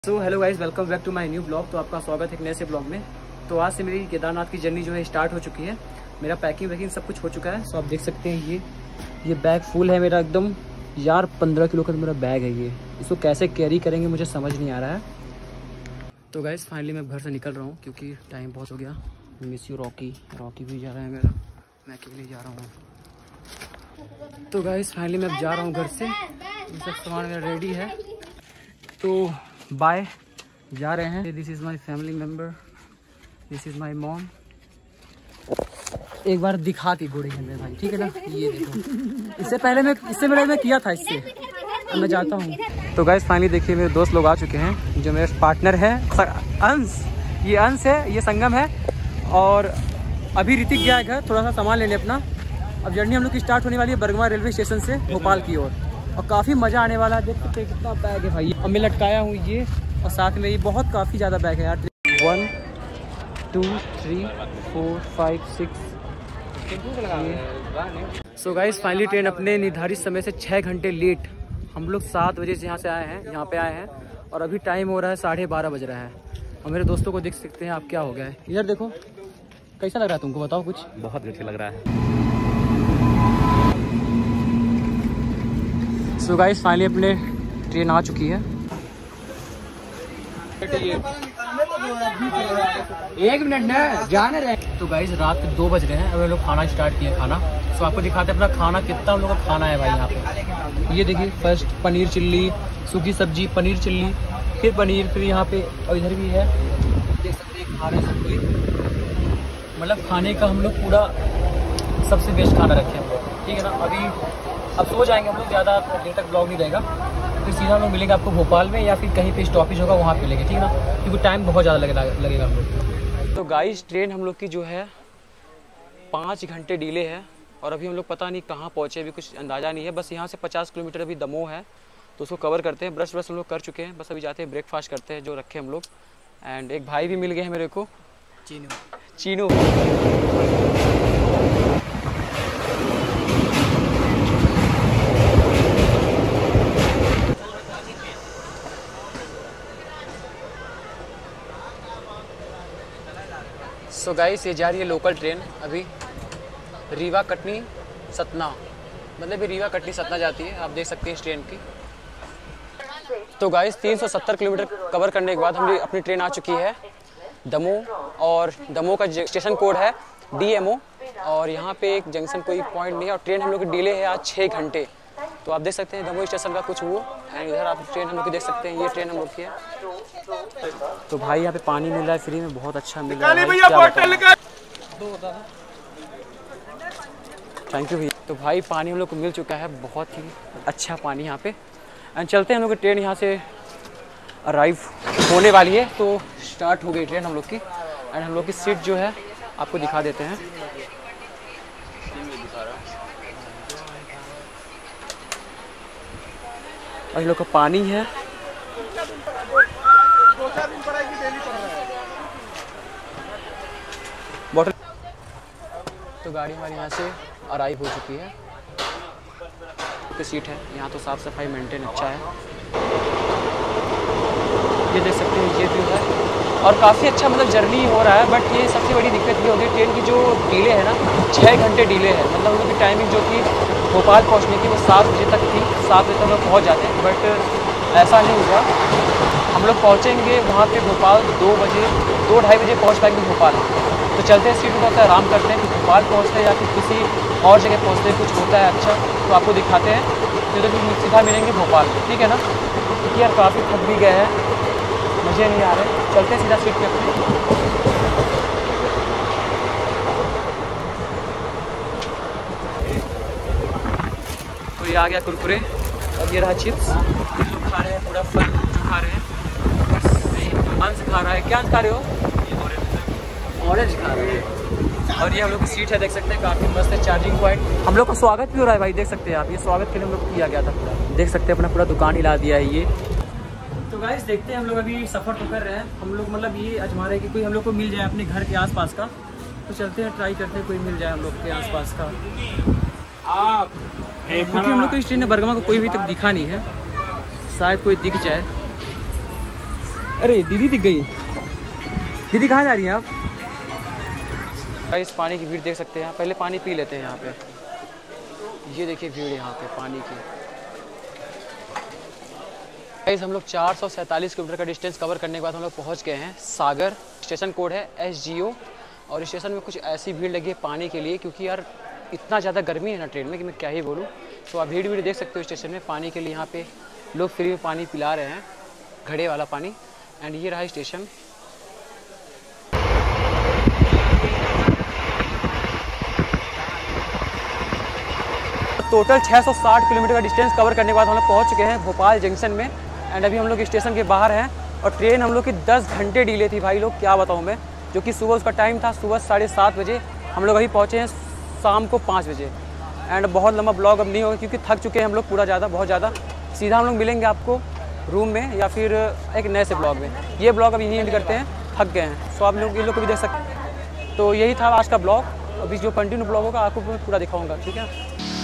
So hello guys, welcome back to my new blog. तो आपका स्वागत है एक नए से ब्लॉग में। तो आज से मेरी केदारनाथ की जर्नी जो है स्टार्ट हो चुकी है। मेरा पैकिंग वैकिंग सब कुछ हो चुका है। सो आप देख सकते हैं ये बैग फुल है मेरा एकदम। यार 15 किलो का मेरा बैग है ये। इसको कैसे कैरी करेंगे मुझे समझ नहीं आ रहा है। तो गाइस फाइनली मैं घर से निकल रहा हूँ क्योंकि टाइम बहुत हो गया। मिस यू रॉकी भी जा रहा है मेरा, मैं अकेले जा रहा हूँ। तो गाइस फाइनली मैं जा रहा हूँ घर से। ये सब सामान मेरा रेडी है तो बाय, जा रहे हैं। This is my family member, this is my mom. एक बार दिखाती गोड़ी है मेरे भाई, ठीक है ना। ये देखो, इससे पहले मैं किया था इससे। अब मैं जाता हूँ। तो गाइस फाइनली देखिए मेरे दोस्त लोग आ चुके हैं। जो मेरे पार्टनर है अंश, ये अंश है, ये संगम है और अभी ऋतिक गया है घर थोड़ा सा सामान लेने अपना। अब जर्नी हम लोग की स्टार्ट होने वाली है बरगवा रेलवे स्टेशन से भोपाल की ओर और काफ़ी मज़ा आने वाला है। देख सकते हैं कितना बैग है भाई। अब मैं लटकाया हूँ ये और साथ में ये बहुत काफ़ी ज़्यादा बैग है यार। 1 2 3 4 5 6। सो गाइस फाइनली ट्रेन अपने निर्धारित समय से 6 घंटे लेट। हम लोग 7 बजे से यहाँ पे आए हैं और अभी टाइम हो रहा है 12:30 बज रहा है। और मेरे दोस्तों को देख सकते हैं आप, क्या हो गया है। इधर देखो, कैसा लग रहा है तुमको, बताओ कुछ। बहुत अच्छा लग रहा है। सो गाइस फाइनली अपने ट्रेन आ चुकी है। एक मिनट ना जाने रहे। तो गाइस रात के 2 बज रहे हैं। अब हम लोग खाना स्टार्ट किए खाना। सो आपको दिखाते हैं अपना खाना, कितना हम लोग का खाना है भाई यहाँ पे। ये देखिए, फर्स्ट पनीर चिल्ली, सूखी सब्जी, पनीर चिल्ली, फिर पनीर, फिर यहाँ पे और इधर भी है। देख सकते हैं खा रहे सब कोई। मतलब खाने का हम लोग पूरा सबसे बेस्ट खाना रखे हम लोग, ठीक है ना। अब सो जाएंगे हम लोग, ज़्यादा देर तक ब्लॉग नहीं रहेगा। फिर सीधा हम लोग मिलेंगे आपको भोपाल में या फिर कहीं पे स्टॉपेज होगा वहाँ पे मिलेंगे, ठीक है ना, क्योंकि टाइम बहुत ज़्यादा लगेगा हम लोग। तो गाइस ट्रेन हम लोग की जो है 5 घंटे डिले है और अभी हम लोग पता नहीं कहाँ पहुँचे, अभी कुछ अंदाज़ा नहीं है। बस यहाँ से 50 किलोमीटर अभी दमोह है तो उसको कवर करते हैं। ब्रश हम लोग कर चुके हैं, बस अभी जाते हैं ब्रेकफास्ट करते हैं जो रखे हम लोग। एंड एक भाई भी मिल गए हैं मेरे को, चीनू। सो गाइस ये जा रही है लोकल ट्रेन अभी रीवा कटनी सतना, मतलब ये रीवा कटनी सतना जाती है। आप देख सकते हैं इस ट्रेन की। तो गाइस 370 किलोमीटर कवर करने के बाद हमारी अपनी ट्रेन आ चुकी है दमोह और दमोह का स्टेशन कोड है DMO। और यहाँ पे एक जंक्शन कोई पॉइंट नहीं है और ट्रेन हम लोग की डिले है आज 6 घंटे। तो आप देख सकते हैं दमोह स्टेशन का कुछ वो। एंड इधर आप ट्रेन हम लोग की देख सकते हैं, ये ट्रेन हम लोग की है। तो भाई यहाँ पे पानी मिल रहा है फ्री में, बहुत अच्छा मिल रहा है। थैंक यू भैया। तो भाई पानी हम लोग को मिल चुका है, बहुत ही अच्छा पानी यहाँ पे। एंड चलते हैं हम लोग की ट्रेन यहाँ से अराइव होने वाली है। तो स्टार्ट हो गई ट्रेन हम लोग की। एंड हम लोग की सीट जो है आपको दिखा देते हैं। और लोग का पानी है। बॉटल। तो गाड़ी हमारी यहाँ से अराइव हो चुकी है। की सीट है यहाँ, तो साफ़ सफाई मेंटेन अच्छा है। ये देख सकते हैं, ये व्यू है और काफ़ी अच्छा मतलब जर्नी हो रहा है। बट ये सबसे बड़ी दिक्कत ये होगी ट्रेन की जो डिले है ना, 6 घंटे डिले है। मतलब उनकी टाइमिंग जो थी भोपाल पहुंचने की वो 7 बजे तक थी, 7 बजे तक हम लोग पहुँच जाते हैं। बट ऐसा नहीं हुआ। हम लोग पहुँचेंगे वहाँ पे भोपाल 2 बजे, 2-2:30 बजे पहुँच पाएंगे भोपाल। तो चलते हैं सीट में आराम करते हैं, कि भोपाल पहुँचते हैं या फिर किसी और जगह पहुँचते हैं, कुछ होता है अच्छा तो आपको दिखाते हैं। तो सीधा मिलेंगे भोपाल, ठीक है ना, क्योंकि यार काफ़ी थक भी गए हैं, मुझे नहीं आ रहे। चलते हैं सीधा सीट पे अपने। तो ये आ गया कुरकुरे और ये रहा चिप्स। खा रहे हैं पूरा फल जो खा रहे हैं। अंश खा रहा है, क्या अंश खा रहे हो? ऑरेंज खा रहे हैं। और ये हम लोग की सीट है, देख सकते हैं काफ़ी मस्त है। चार्जिंग पॉइंट हम लोग का स्वागत भी हो रहा है भाई, देख सकते हैं आप। ये स्वागत के लिए हम लोग किया गया था पूरा, देख सकते हैं अपना पूरा दुकान हिला दिया है ये। तो गाइस देखते हैं, हम लोग अभी सफ़र तो कर रहे हैं। हम लोग मतलब ये अजमा रहे हैं कि कोई हम लोग को मिल जाए अपने घर के आसपास का। तो चलते हैं, ट्राई करते हैं कोई मिल जाए हम लोग के आसपास का। क्योंकि हम लोग को इस ट्रेन में बरगवा को कोई भी तक दिखा नहीं है, शायद कोई दिख जाए। अरे दीदी दिख गई। दीदी कहाँ जा रही हैं आप? इस पानी की भीड़ देख सकते हैं। पहले पानी पी लेते हैं यहाँ पे। ये देखिए भीड़ यहाँ पे पानी की। गाइस हम लोग 447 किलोमीटर का डिस्टेंस कवर करने के बाद हम लोग पहुँच गए हैं सागर। स्टेशन कोड है SGO। और स्टेशन में कुछ ऐसी भीड़ लगी है पानी के लिए, क्योंकि यार इतना ज़्यादा गर्मी है ना ट्रेन में कि मैं क्या ही बोलूँ। तो आप भीड़ देख सकते हो स्टेशन में पानी के लिए। यहाँ पे लोग फ्री में पानी पिला रहे हैं, घड़े वाला पानी। एंड ये रहा स्टेशन। टोटल 660 किलोमीटर का डिस्टेंस कवर करने के बाद हम लोग पहुँच चुके हैं भोपाल जंक्शन में। एंड अभी हम लोग स्टेशन के बाहर हैं और ट्रेन हम लोग की 10 घंटे डिले थी भाई लोग, क्या बताऊँ मैं। जो कि सुबह उसका टाइम था, सुबह 7:30 बजे। हम लोग अभी पहुँचे हैं शाम को 5 बजे। एंड बहुत लंबा ब्लॉग अब नहीं होगा क्योंकि थक चुके हैं हम लोग पूरा ज़्यादा, बहुत ज़्यादा। सीधा हम लोग मिलेंगे आपको रूम में या फिर एक नए से ब्लॉग में। ये ब्लॉग अभी यहीं एंड करते हैं, थक गए हैं। सो आप लोग ये लोग को भी देख सकते हैं। तो यही था आज का ब्लॉग। अभी जो कंटिन्यू ब्लॉग होगा आपको पूरा दिखाऊंगा, ठीक है।